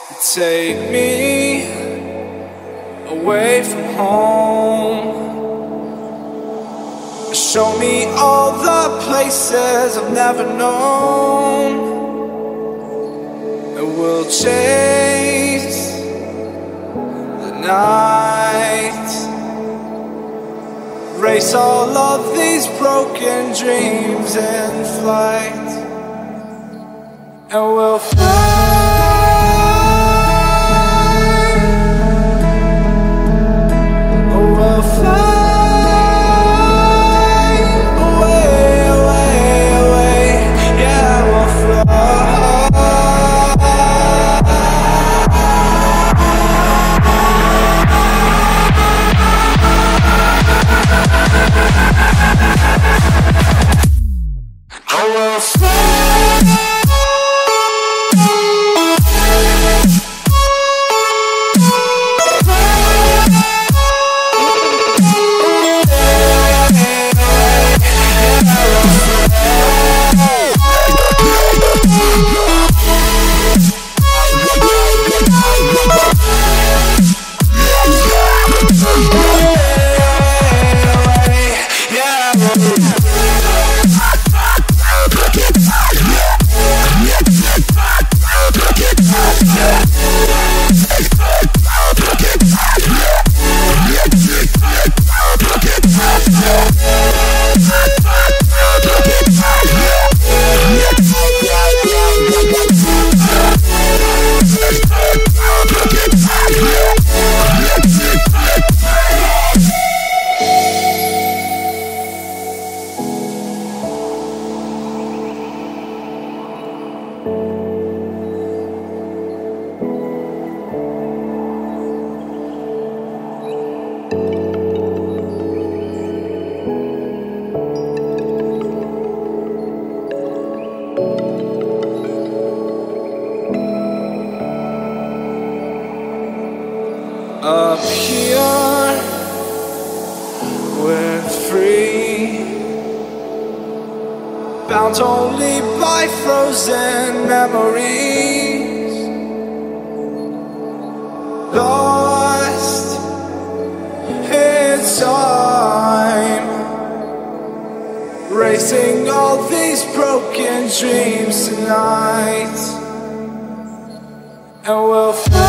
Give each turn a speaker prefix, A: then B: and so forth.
A: Take me away from home. Show me all the places I've never known. And we'll chase the night, race all of these broken dreams in flight. And we'll fly. We'll fly away, away, away. Yeah, we'll fly. I will fly. Up here, we're free, bound only by frozen memories, lost in time, racing all these broken dreams tonight. And we'll fly.